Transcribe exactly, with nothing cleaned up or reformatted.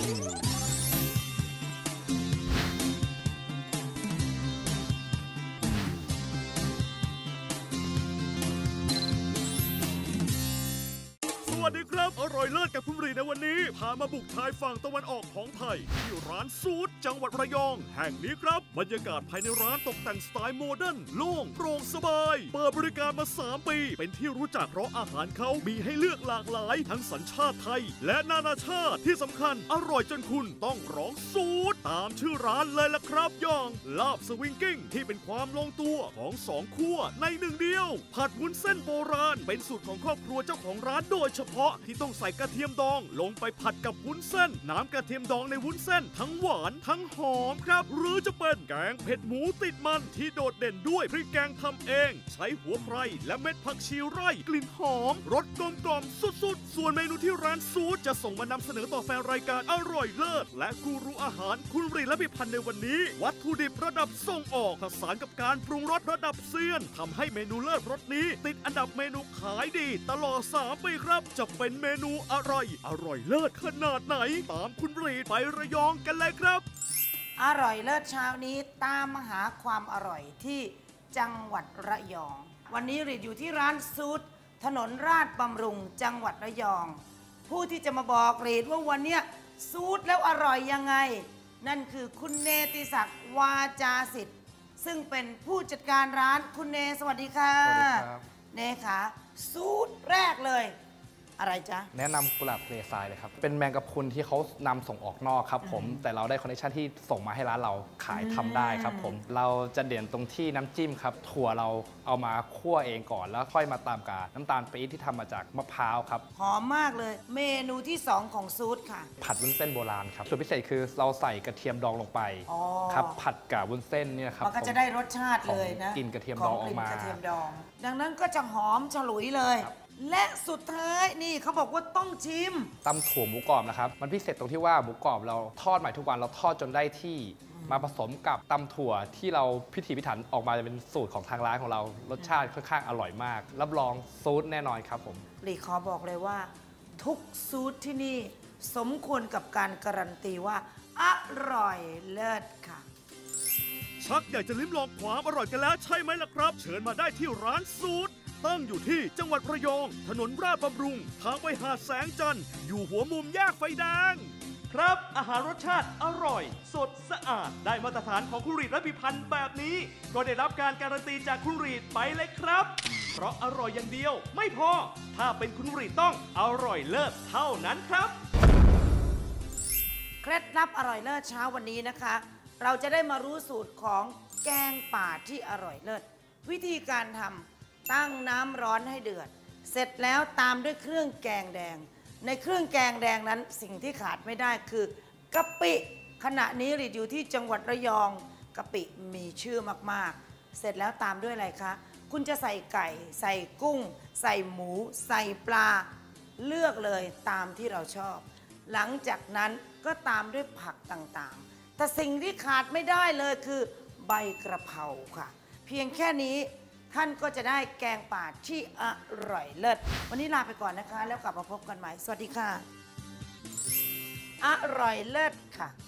สวัสดีครับอร่อยเลิศกับคุณรีในวันนี้พามาบุกชายฝั่งตะวันออกของไทยที่ร้านซูดจังหวัดระยองแห่งนี้ครับบรรยากาศภายในร้านตกแต่งสไตล์โมเดิร์นโล่งโปร่งสบายเปิดบริการมาสามปีเป็นที่รู้จักเพราะอาหารเขามีให้เลือกหลากหลายทั้งสัญชาติไทยและนานาชาติที่สำคัญอร่อยจนคุณต้องร้องซูดตามชื่อร้านเลยล่ะครับอย่างลาบสวิงกิ้งที่เป็นความลงตัวของสองขั้วในหนึ่งเดียวผัดวุ้นเส้นโบราณเป็นสูตรของครอบครัวเจ้าของร้านโดยเฉพาะที่ต้องใส่กระเทียมดองลงไปผัดกับวุ้นเส้นน้ำกระเทียมดองในวุ้นเส้นทั้งหวานทั้งหอมครับหรือจะเป็นแกงเผ็ดหมูติดมันที่โดดเด่นด้วยพริกแกงทำเองใช้หัวไพรและเม็ดผักชีไร่กลิ่นหอมรสกลมกล่อมสุดๆส่วนเมนูที่ร้านซูดจะส่งมานำเสนอต่อแฟนรายการอร่อยเลิศและกูรูอาหารคุณรีและพิพันธ์ในวันนี้วัตถุดิบระดับส่งออกผสานกับการปรุงรสระดับเซียนทำให้เมนูเลิศรสนี้ติดอันดับเมนูขายดีตลอดสามปีครับจะเป็นเมนูอะไรอร่อยเลิศขนาดไหนตามคุณรีไประยองกันเลยครับอร่อยเลิศเช้านี้ตามหาความอร่อยที่จังหวัดระยองวันนี้รีอยู่ที่ร้านซูดถนนราชบำรุงจังหวัดระยองผู้ที่จะมาบอกรีดว่าวันนี้ซูดแล้วอร่อยยังไงนั่นคือคุณเนติศักดิ์วาจาสิทธิ์ซึ่งเป็นผู้จัดการร้านคุณเนสวัสดีค่ะสวัสดีครับเนค่ะซูดแรกเลยอะไรจ๊ะแนะนำกุหลาบทะเลทรายเลยครับเป็นแมงกะพรุนที่เขานำส่งออกนอกครับผมแต่เราได้คอนเนคชั่นที่ส่งมาให้ร้านเราขายทำได้ครับผมเราจะเด่นตรงที่น้ำจิ้มครับถั่วเราเอามาคั่วเองก่อนแล้วค่อยมาตามกับน้ำตาลปี๊บที่ทำมาจากมะพร้าวครับหอมมากเลยเมนูที่สองของซูดค่ะผัดวุ้นเส้นโบราณครับส่วนพิเศษคือเราใส่กระเทียมดองลงไปครับผัดกับวุ้นเส้นเนี่ยครับมันก็จะได้รสชาติเลยนะกินกระเทียมดองออกมาดังนั้นก็จะหอมฉลุยเลยและสุดท้ายนี่เขาบอกว่าต้องชิมตำถั่วหมูกรอบนะครับมันพิเศษตรงที่ว่าหมูกรอบเราทอดใหม่ทุกวันเราทอดจนได้ที่มาผสมกับตำถั่วที่เราพิถีพิถันออกมาจะเป็นสูตรของทางร้านของเรารสชาติค่อนข้างอร่อยมากรับรองซูดแน่นอนครับผมหลีขอบอกเลยว่าทุกซูดที่นี่สมควรกับการการันตีว่าอร่อยเลิศค่ะชักอยากจะลิ้มลองความอร่อยกันแล้วใช่ไหมล่ะครับเชิญมาได้ที่ร้านซูดตั้งอยู่ที่จังหวัดระยองถนนราชบำรุงทางไปหาดแสงจันทร์อยู่หัวมุมแยกไฟแดงครับอาหารรสชาติอร่อยสดสะอาดได้มาตรฐานของคุณรีดและพิพันธ์แบบนี้ก็ได้รับการการันตีจากคุณรีดไปเลยครับเพราะอร่อยอย่างเดียวไม่พอถ้าเป็นคุณรีดต้องอร่อยเลิศเท่านั้นครับเคล็ดลับอร่อยเลิศเช้าวันนี้นะคะเราจะได้มารู้สูตรของแกงป่าที่อร่อยเลิศวิธีการทำตั้งน้ำร้อนให้เดือดเสร็จแล้วตามด้วยเครื่องแกงแดงในเครื่องแกงแดงนั้นสิ่งที่ขาดไม่ได้คือกะปิขณะนี้รีดอยู่ที่จังหวัดระยองกะปิมีชื่อมากๆเสร็จแล้วตามด้วยอะไรคะคุณจะใส่ไก่ใส่กุ้งใส่หมูใส่ปลาเลือกเลยตามที่เราชอบหลังจากนั้นก็ตามด้วยผักต่างๆแต่สิ่งที่ขาดไม่ได้เลยคือใบกระเพราค่ะเพียงแค่นี้ท่านก็จะได้แกงป่าที่อร่อยเลิศวันนี้ลาไปก่อนนะคะแล้วกลับมาพบกันใหม่สวัสดีค่ะอร่อยเลิศค่ะ